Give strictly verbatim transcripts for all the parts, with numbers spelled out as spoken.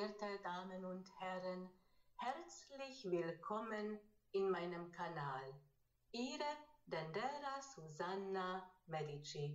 verehrte Damen und Herren, herzlich willkommen in meinem Kanal. Ihre Dendera Susanna Medici.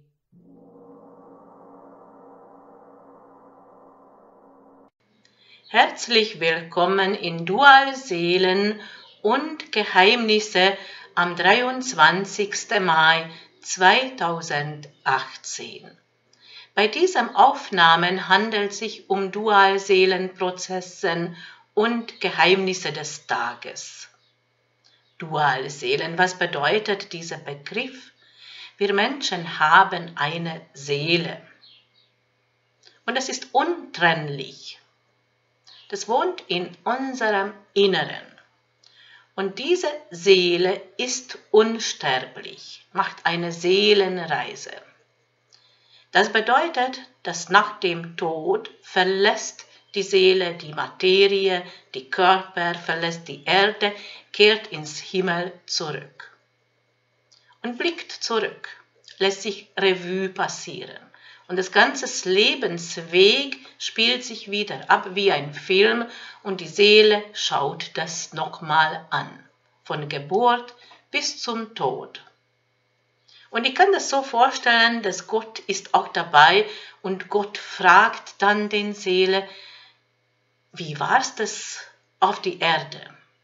Herzlich willkommen in Dualseelen und Geheimnisse am dreiundzwanzigsten Mai zweitausendachtzehn. Bei diesen Aufnahmen handelt es sich um Dualseelenprozessen und Geheimnisse des Tages. Dualseelen, was bedeutet dieser Begriff? Wir Menschen haben eine Seele und es ist untrennlich. Das wohnt in unserem Inneren. Und diese Seele ist unsterblich, macht eine Seelenreise. Das bedeutet, dass nach dem Tod verlässt die Seele die Materie, die Körper, verlässt die Erde, kehrt ins Himmel zurück. Und blickt zurück, lässt sich Revue passieren. Und das ganze Lebensweg spielt sich wieder ab wie ein Film und die Seele schaut das nochmal an, von Geburt bis zum Tod. Und ich kann das so vorstellen, dass Gott ist auch dabei und Gott fragt dann den Seele, wie war es das auf die Erde?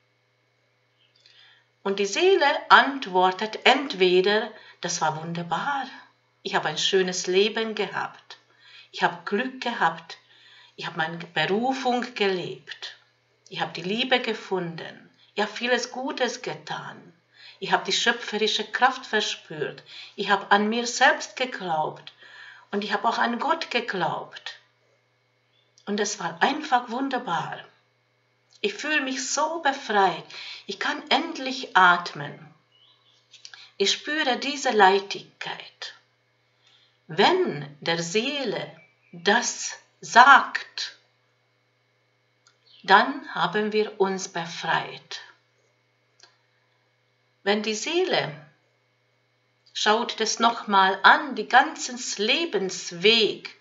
Und die Seele antwortet entweder, das war wunderbar, ich habe ein schönes Leben gehabt, ich habe Glück gehabt, ich habe meine Berufung gelebt, ich habe die Liebe gefunden, ich habe vieles Gutes getan. Ich habe die schöpferische Kraft verspürt. Ich habe an mir selbst geglaubt. Und ich habe auch an Gott geglaubt. Und es war einfach wunderbar. Ich fühle mich so befreit. Ich kann endlich atmen. Ich spüre diese Leichtigkeit. Wenn der Seele das sagt, dann haben wir uns befreit. Wenn die Seele schaut das nochmal an, die ganzen Lebensweg,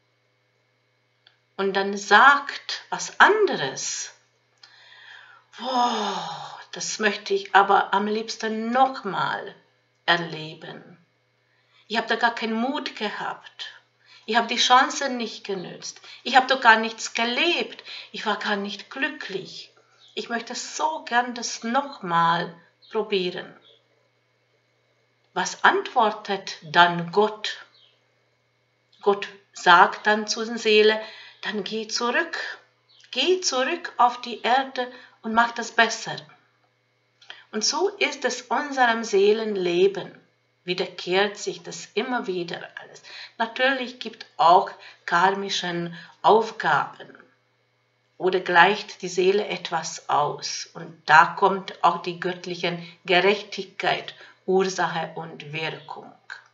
und dann sagt was anderes, wow, das möchte ich aber am liebsten nochmal erleben. Ich habe da gar keinen Mut gehabt. Ich habe die Chancen nicht genützt. Ich habe doch gar nichts gelebt. Ich war gar nicht glücklich. Ich möchte so gern das nochmal probieren. Was antwortet dann Gott? Gott sagt dann zur Seele, dann geh zurück. Geh zurück auf die Erde und mach das besser. Und so ist es unserem Seelenleben. Wiederkehrt sich das immer wieder alles. Natürlich gibt auch karmischen Aufgaben. Oder gleicht die Seele etwas aus. Und da kommt auch die göttliche Gerechtigkeit, Ursache und Wirkung.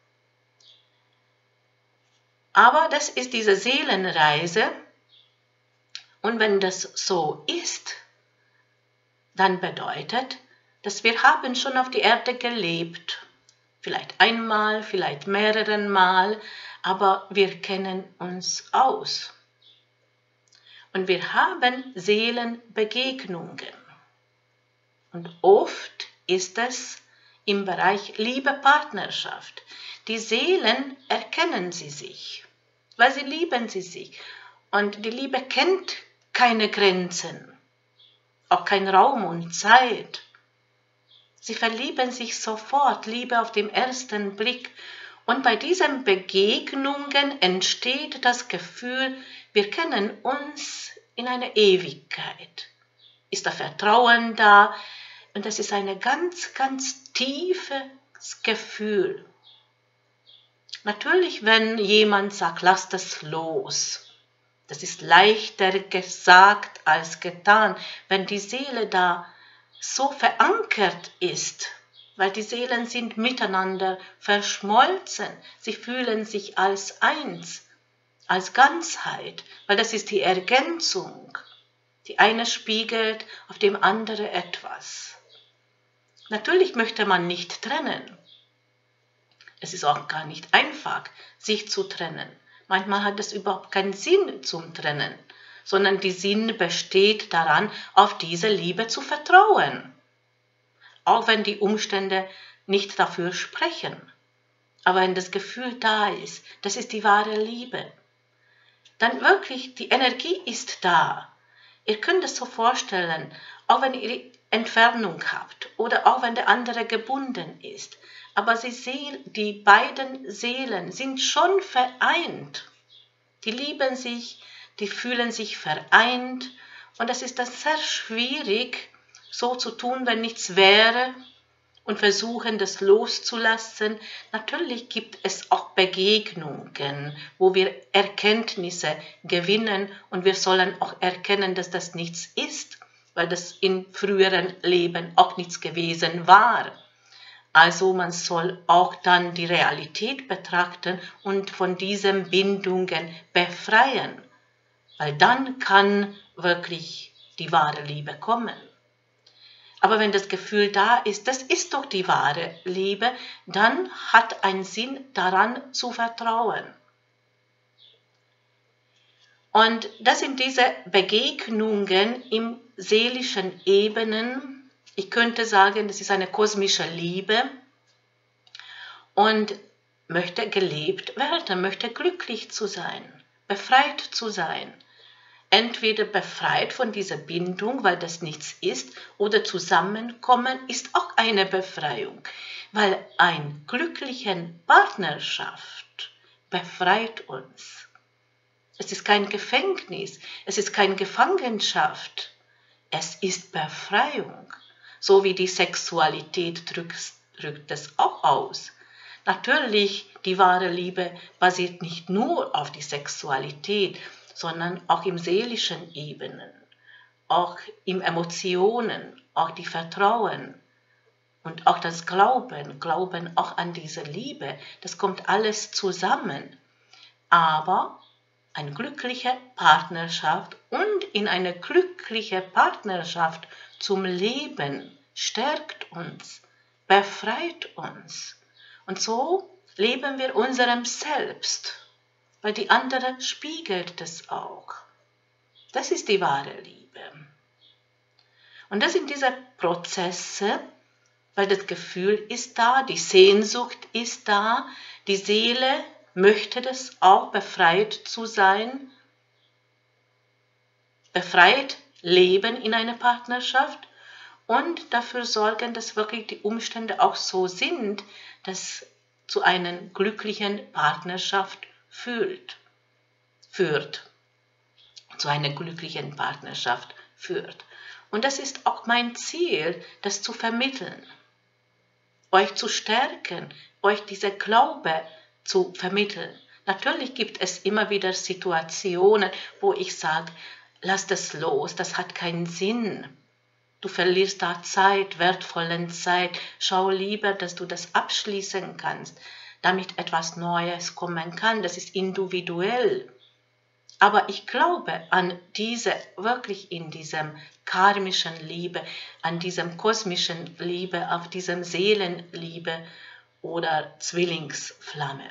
Aber das ist diese Seelenreise. Und wenn das so ist, dann bedeutet, dass wir haben schon auf die Erde gelebt. Vielleicht einmal, vielleicht mehreren Mal, aber wir kennen uns aus. Und wir haben Seelenbegegnungen. Und oft ist es im Bereich Liebe-Partnerschaft. Die Seelen erkennen sie sich, weil sie lieben sie sich. Und die Liebe kennt keine Grenzen, auch kein Raum und Zeit. Sie verlieben sich sofort, Liebe auf den ersten Blick. Und bei diesen Begegnungen entsteht das Gefühl, wir kennen uns in einer Ewigkeit. Ist da Vertrauen da? Und das ist ein ganz, ganz tiefes Gefühl. Natürlich, wenn jemand sagt, lass das los. Das ist leichter gesagt als getan, wenn die Seele da so verankert ist. Weil die Seelen sind miteinander verschmolzen. Sie fühlen sich als eins, als Ganzheit, weil das ist die Ergänzung. Die eine spiegelt auf dem anderen etwas. Natürlich möchte man nicht trennen. Es ist auch gar nicht einfach, sich zu trennen. Manchmal hat es überhaupt keinen Sinn zum Trennen, sondern die Sinn besteht daran, auf diese Liebe zu vertrauen. Auch wenn die Umstände nicht dafür sprechen. Aber wenn das Gefühl da ist, das ist die wahre Liebe, dann wirklich, die Energie ist da. Ihr könnt es so vorstellen, auch wenn ihr Entfernung habt oder auch wenn der andere gebunden ist. Aber sie sehen, die beiden Seelen sind schon vereint. Die lieben sich, die fühlen sich vereint. Und es ist dann sehr schwierig, so zu tun, wenn nichts wäre und versuchen, das loszulassen. Natürlich gibt es auch Begegnungen, wo wir Erkenntnisse gewinnen und wir sollen auch erkennen, dass das nichts ist, weil das in früheren Leben auch nichts gewesen war. Also man soll auch dann die Realität betrachten und von diesen Bindungen befreien, weil dann kann wirklich die wahre Liebe kommen. Aber wenn das Gefühl da ist, das ist doch die wahre Liebe, dann hat ein Sinn daran zu vertrauen. Und das sind diese Begegnungen im seelischen Ebenen. Ich könnte sagen, das ist eine kosmische Liebe und möchte gelebt werden, möchte glücklich zu sein, befreit zu sein. Entweder befreit von dieser Bindung, weil das nichts ist, oder zusammenkommen ist auch eine Befreiung, weil eine glückliche Partnerschaft befreit uns. Es ist kein Gefängnis, es ist keine Gefangenschaft, es ist Befreiung. So wie die Sexualität drückt, drückt es auch aus. Natürlich, die wahre Liebe basiert nicht nur auf die Sexualität, sondern auch im seelischen Ebenen, auch im Emotionen, auch die Vertrauen und auch das Glauben, Glauben auch an diese Liebe, das kommt alles zusammen. Aber eine glückliche Partnerschaft und in eine glückliche Partnerschaft zum Leben stärkt uns, befreit uns. Und so leben wir unserem Selbst. Weil die andere spiegelt das auch. Das ist die wahre Liebe. Und das sind diese Prozesse, weil das Gefühl ist da, die Sehnsucht ist da, die Seele möchte das auch, befreit zu sein, befreit leben in einer Partnerschaft und dafür sorgen, dass wirklich die Umstände auch so sind, dass zu einer glücklichen Partnerschaft führt, führt, zu einer glücklichen Partnerschaft führt. Und das ist auch mein Ziel, das zu vermitteln, euch zu stärken, euch diese Glaube zu vermitteln. Natürlich gibt es immer wieder Situationen, wo ich sage, lass das los, das hat keinen Sinn. Du verlierst da Zeit, wertvolle Zeit. Schau lieber, dass du das abschließen kannst, damit etwas Neues kommen kann. Das ist individuell. Aber ich glaube an diese, wirklich in diesem karmischen Liebe, an diesem kosmischen Liebe, auf diesem Seelenliebe oder Zwillingsflamme.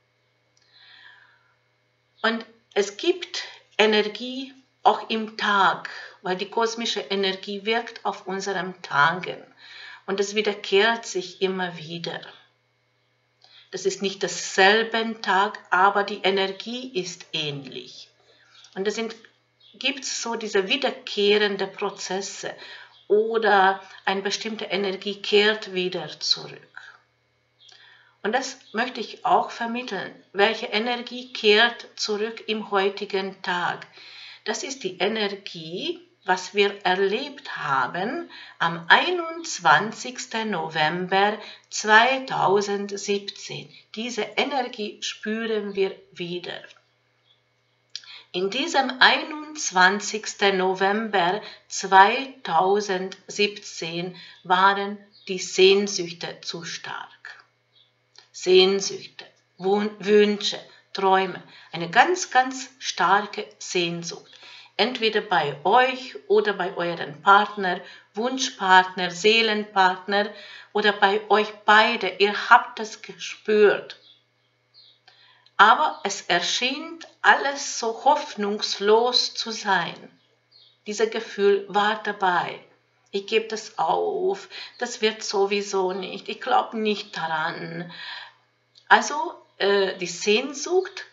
Und es gibt Energie auch im Tag, weil die kosmische Energie wirkt auf unseren Tagen und es wiederkehrt sich immer wieder. Das ist nicht dasselbe Tag, aber die Energie ist ähnlich. Und es gibt so diese wiederkehrenden Prozesse oder eine bestimmte Energie kehrt wieder zurück. Und das möchte ich auch vermitteln. Welche Energie kehrt zurück im heutigen Tag? Das ist die Energie, was wir erlebt haben am einundzwanzigsten November zweitausendsiebzehn. Diese Energie spüren wir wieder. In diesem einundzwanzigsten November zweitausendsiebzehn waren die Sehnsüchte zu stark. Sehnsüchte, Wünsche, Träume, eine ganz, ganz starke Sehnsucht. Entweder bei euch oder bei euren Partner, Wunschpartner, Seelenpartner oder bei euch beide. Ihr habt das gespürt. Aber es erschien alles so hoffnungslos zu sein. Dieses Gefühl war dabei. Ich gebe das auf, das wird sowieso nicht, ich glaube nicht daran. Also äh, die Sehnsucht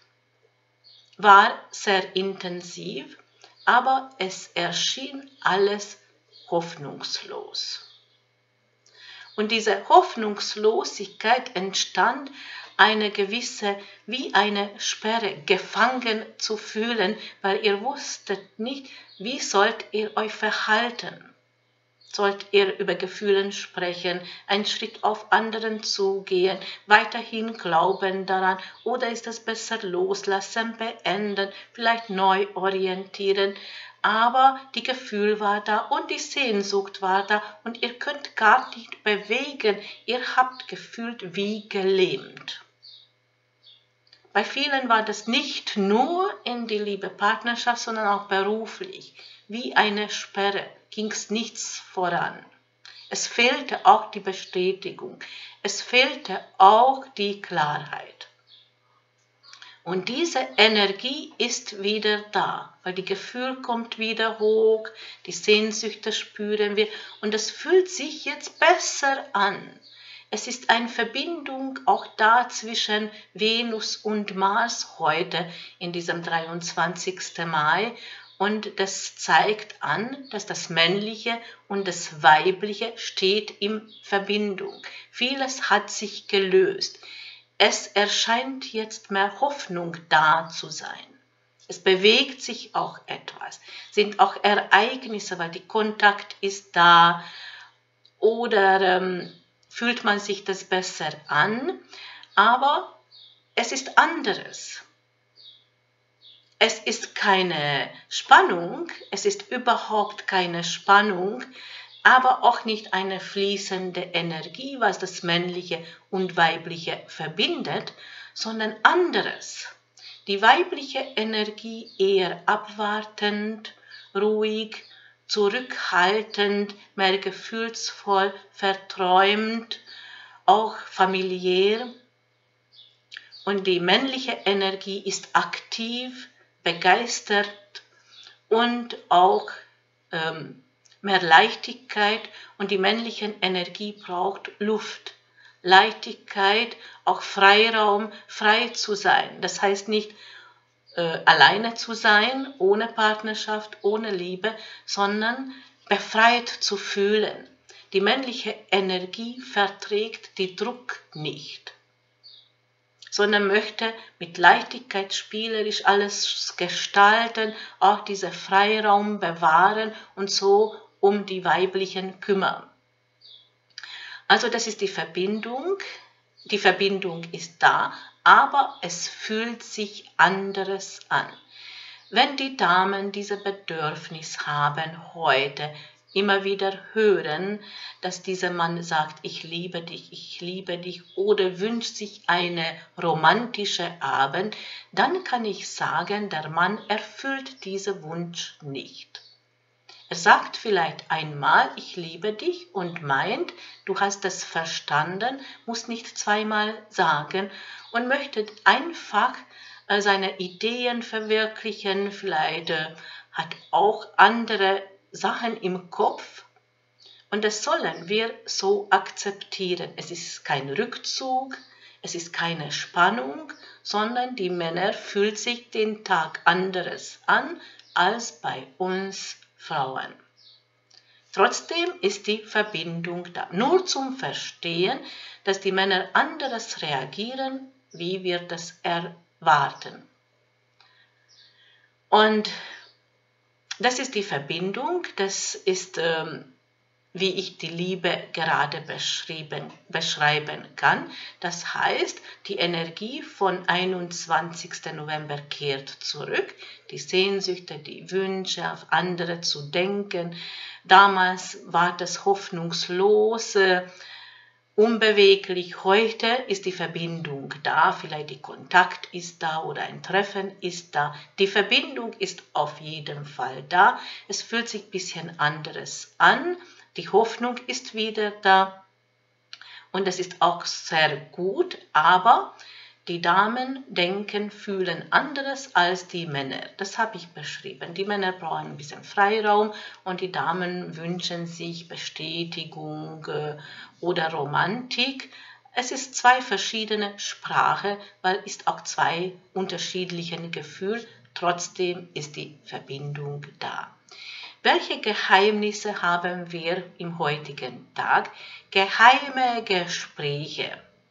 war sehr intensiv, aber es erschien alles hoffnungslos. Und diese Hoffnungslosigkeit entstand eine gewisse, wie eine Sperre, gefangen zu fühlen, weil ihr wusstet nicht, wie sollt ihr euch verhalten. Sollt ihr über Gefühle sprechen, einen Schritt auf anderen zugehen, weiterhin glauben daran, oder ist es besser loslassen, beenden, vielleicht neu orientieren? Aber die Gefühl war da und die Sehnsucht war da und ihr könnt gar nicht bewegen, ihr habt gefühlt wie gelähmt. Bei vielen war das nicht nur in die liebe Partnerschaft, sondern auch beruflich. Wie eine Sperre ging es nichts voran. Es fehlte auch die Bestätigung. Es fehlte auch die Klarheit. Und diese Energie ist wieder da, weil die Gefühl kommt wieder hoch, die Sehnsüchte spüren wir und es fühlt sich jetzt besser an. Es ist eine Verbindung auch da zwischen Venus und Mars heute in diesem dreiundzwanzigsten Mai und das zeigt an, dass das Männliche und das Weibliche steht in Verbindung. Vieles hat sich gelöst. Es erscheint jetzt mehr Hoffnung da zu sein. Es bewegt sich auch etwas, sind auch Ereignisse, weil die Kontakt ist da oder ähm, fühlt man sich das besser an, aber es ist anderes. Es ist keine Spannung, es ist überhaupt keine Spannung, aber auch nicht eine fließende Energie, was das Männliche und Weibliche verbindet, sondern anderes. Die weibliche Energie eher abwartend, ruhig, zurückhaltend, mehr gefühlsvoll, verträumt, auch familiär. Und die männliche Energie ist aktiv, begeistert und auch ähm, mehr Leichtigkeit und die männliche Energie braucht Luft, Leichtigkeit, auch Freiraum, frei zu sein. Das heißt nicht äh, alleine zu sein, ohne Partnerschaft, ohne Liebe, sondern befreit zu fühlen. Die männliche Energie verträgt den Druck nicht, sondern möchte mit Leichtigkeit spielerisch alles gestalten, auch diesen Freiraum bewahren und so um die Weiblichen kümmern. Also das ist die Verbindung. Die Verbindung ist da, aber es fühlt sich anderes an. Wenn die Damen dieses Bedürfnis haben heute, immer wieder hören, dass dieser Mann sagt, ich liebe dich, ich liebe dich oder wünscht sich einen romantischen Abend, dann kann ich sagen, der Mann erfüllt diesen Wunsch nicht. Er sagt vielleicht einmal, ich liebe dich und meint, du hast es verstanden, muss nicht zweimal sagen und möchte einfach äh, seine Ideen verwirklichen, vielleicht äh, hat auch andere Sachen im Kopf und das sollen wir so akzeptieren. Es ist kein Rückzug, es ist keine Spannung, sondern die Männer fühlen sich den Tag anderes an als bei uns Frauen. Trotzdem ist die Verbindung da. Nur zum Verstehen, dass die Männer anders reagieren, wie wir das erwarten. Und das ist die Verbindung, das ist, ähm, wie ich die Liebe gerade beschrieben, beschreiben kann. Das heißt, die Energie von einundzwanzigsten November kehrt zurück, die Sehnsüchte, die Wünsche, auf andere zu denken. Damals war das hoffnungslos, unbeweglich. Heute ist die Verbindung da, vielleicht der Kontakt ist da oder ein Treffen ist da. Die Verbindung ist auf jeden Fall da. Es fühlt sich ein bisschen anderes an. Die Hoffnung ist wieder da und das ist auch sehr gut, aber Die Damen denken, fühlen anderes als die Männer. Das habe ich beschrieben. Die Männer brauchen ein bisschen Freiraum und die Damen wünschen sich Bestätigung äh, oder Romantik. Es ist zwei verschiedene Sprachen, weil es ist auch zwei unterschiedliche Gefühle. Trotzdem ist die Verbindung da. Welche Geheimnisse haben wir im heutigen Tag? Geheime Gespräche.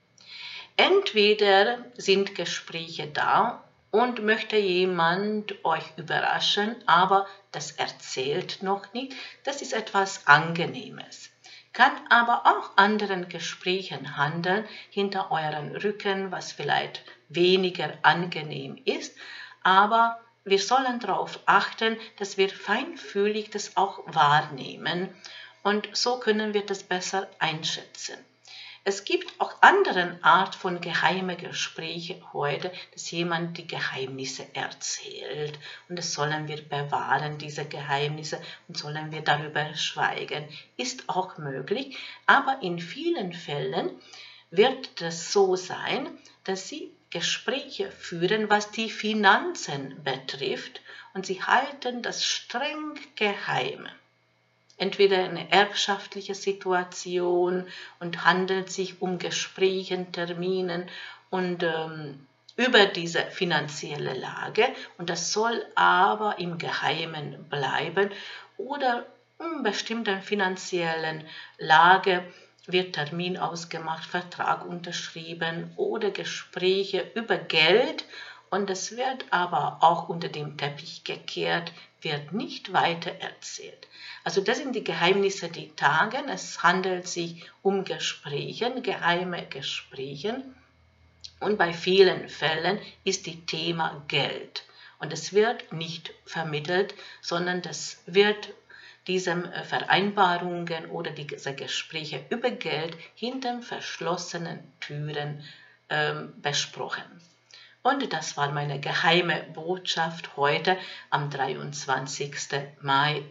Entweder sind Gespräche da und möchte jemand euch überraschen, aber das erzählt noch nicht. Das ist etwas Angenehmes. Kann aber auch anderen Gesprächen handeln, hinter euren Rücken, was vielleicht weniger angenehm ist, aber wir sollen darauf achten, dass wir feinfühlig das auch wahrnehmen und so können wir das besser einschätzen. Es gibt auch andere Art von geheime Gespräche heute, dass jemand die Geheimnisse erzählt und das sollen wir bewahren, diese Geheimnisse, und sollen wir darüber schweigen. Ist auch möglich, aber in vielen Fällen wird es so sein, dass sie Gespräche führen, was die Finanzen betrifft und sie halten das streng geheim. Entweder eine erbschaftliche Situation und handelt sich um Gespräche, Terminen und ähm, über diese finanzielle Lage und das soll aber im Geheimen bleiben oder um bestimmten finanziellen Lage wird Termin ausgemacht, Vertrag unterschrieben oder Gespräche über Geld und es wird aber auch unter dem Teppich gekehrt, wird nicht weiter erzählt. Also das sind die Geheimnisse, die tagen. Es handelt sich um Gespräche, geheime Gespräche und bei vielen Fällen ist das Thema Geld. Und es wird nicht vermittelt, sondern das wird diese Vereinbarungen oder diese Gespräche über Geld hinter verschlossenen Türen ähm, besprochen. Und das war meine geheime Botschaft heute am dreiundzwanzigsten Mai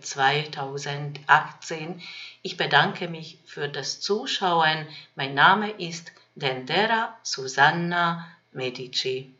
zweitausendachtzehn. Ich bedanke mich für das Zuschauen. Mein Name ist Dendera Susanna Medici.